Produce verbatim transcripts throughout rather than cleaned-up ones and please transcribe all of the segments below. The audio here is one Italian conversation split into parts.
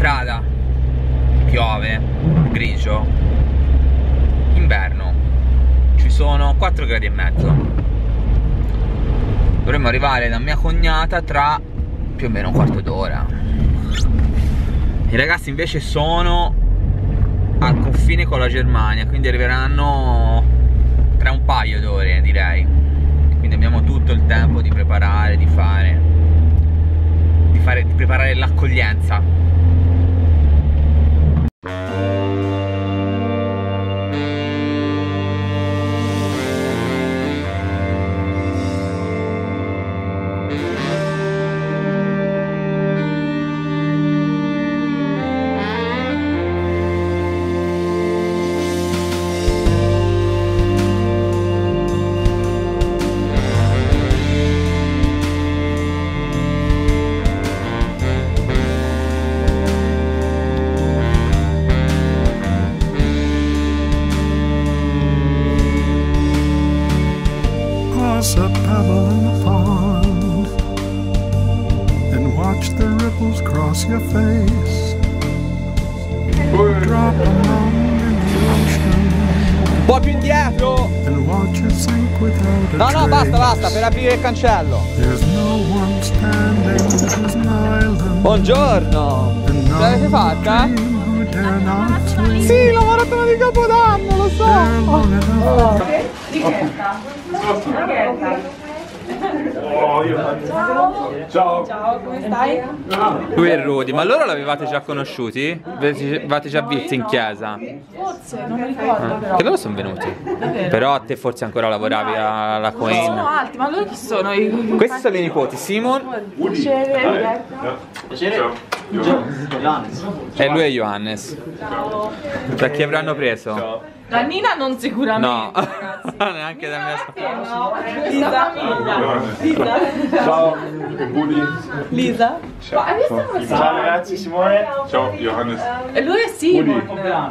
strada, piove, grigio, inverno, ci sono quattro gradi e mezzo. Dovremmo arrivare da mia cognata tra più o meno un quarto d'ora. I ragazzi invece sono al confine con la Germania, quindi arriveranno tra un paio d'ore, direi. Quindi abbiamo tutto il tempo di preparare, di fare, di fare, di preparare l'accoglienza. A pebble in the pond and watch the ripples cross your face. Drop a mountain in the ocean. Un po' più indietro! And watch it sink without a No, no, trace. basta, basta, per aprire il cancello. There's no one standing, this is an island. Buongiorno! Ce l'avete fatta? Sì, la maratona di Capodanno, lo so! Oh. Oh, io ciao. Ciao, come stai? Lui è Rudy, ma loro l'avevate già conosciuti? Avevate già visti in chiesa? Forse, non mi ricordo però. Che loro sono venuti. Davvero? Però a te forse ancora lavoravi alla Sono Coin. alti, ma loro chi sono? I... Questi sono i nipoti, Simon Piacere, Roberto. Piacere. Johannes. e lui è Johannes. Ciao. Da chi avranno preso? Da Nina non sicuramente. No, ragazzi. neanche da mia No, Lisa. Lisa. Ciao, Rudi. Lisa. Ciao. Ma hai visto come sta? Ciao ragazzi, Simone. Ciao, Johannes. E lui è Simon.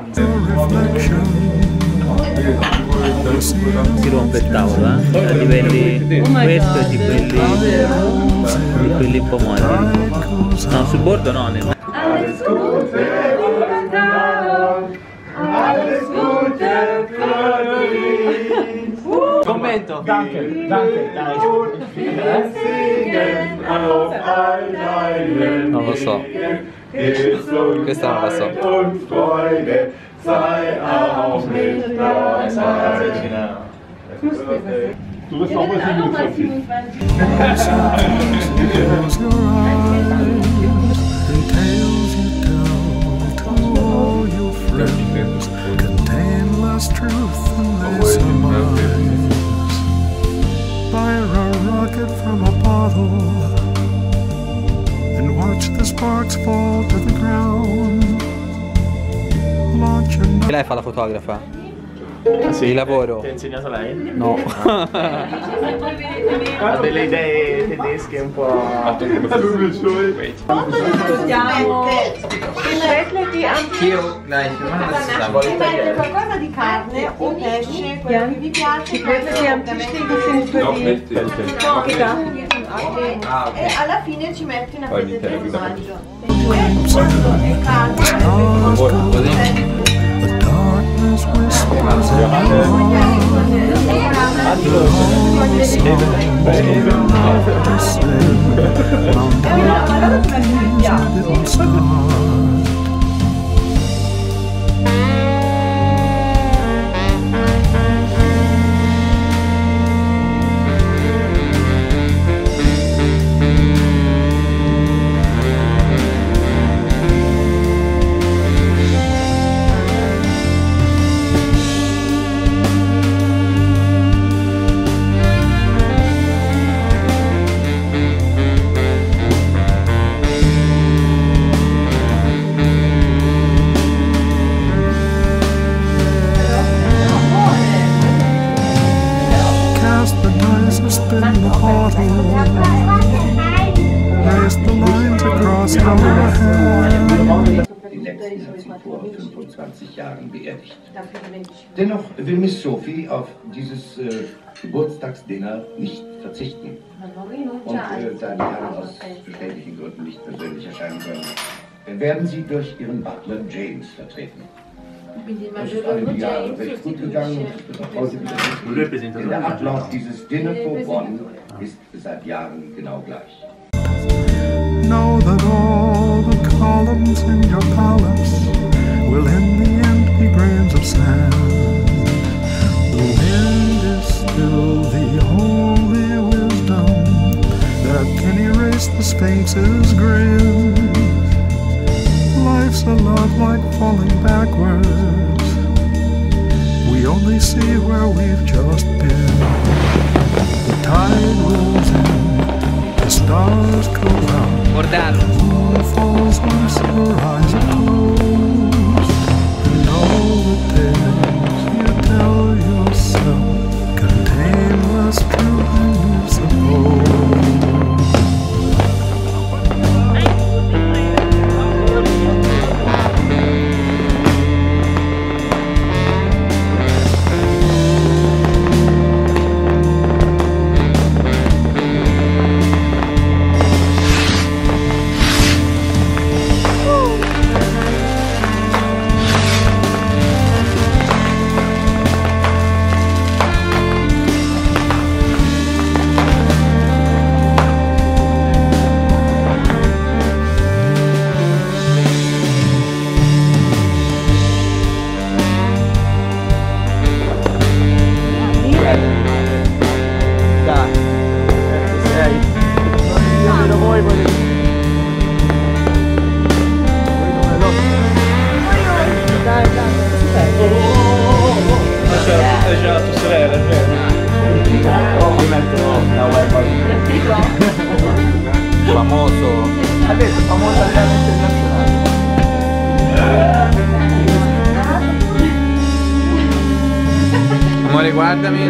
Si rompe il tavolo, eh? A livelli Oh my questo God. e di quelli di quelli un po' molli. No, sul bordo no, nel... Alles Gute, alles Gute für dich. Commento. Danke, danke, Non lo so. Questa non la so. Du bist auch mal siebenundzwanzig. Close your eyes and tales you tell to all your friends contain less truth than they surmise. Fire a rocket from a bottle and watch the sparks fall to the ground. Launch a Lei fa la fotografa? Sì. Di lavoro? Ti ha insegnato lei? No. Ha delle idee tedesche un po'... Io, dai, Ci mette qualcosa di carne o pesce, quello che vi piace, e alla fine ci metti una fetta di formaggio. E carne, darkness whispers vor fünfundzwanzig Jahren beerdigt. Dennoch will Miss Sophie auf dieses äh, Geburtstagsdinner nicht verzichten. Und äh, da die Herren aus verständlichen Gründen nicht persönlich erscheinen können, werden sie durch ihren Butler James vertreten. Quindi il Es ist alle maggiordomo Jahre James recht gut gegangen und es wird auch heute wieder gut Lui è gehen. presentatore Der del Ablauf dieses Dinner for One ist seit Jahren genau gleich. Know that all the columns in your palace will in the end be grains of sand. The wind is still the only wisdom that can erase the Sphinx's grin. Life's a lot like falling backwards. We only see where we've just been. The tide rolls in, the stars go out. Guardate. The moon falls once your eyes are closed. And all the tales you tell yourself contain less truth than you suppose. Famoso. Ha detto famoso a livello internazionale. Amore, guardami.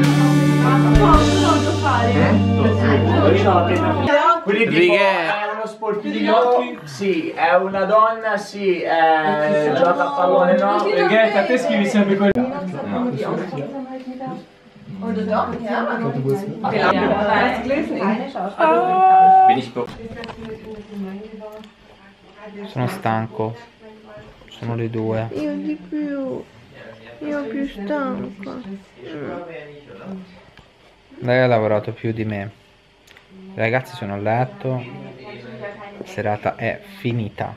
Quindi tipo Righe. è uno sportivo, sì, è una donna, sì, è... gioca a pallone, no? Perché a te scrivi sempre quello. Sono stanco. Sono le due. Io di più. Io più stanca. Lei ha lavorato più di me. I ragazzi sono a letto. La serata è finita.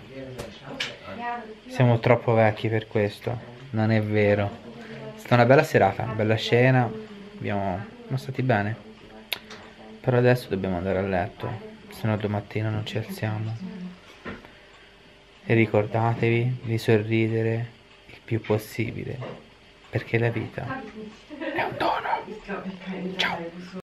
Siamo troppo vecchi per questo. Non è vero. È stata una bella serata, una bella scena. Abbiamo... siamo stati bene. Però adesso dobbiamo andare a letto. Se no domattina non ci alziamo. E ricordatevi di sorridere il più possibile. Perché la vita è un dono. Ciao.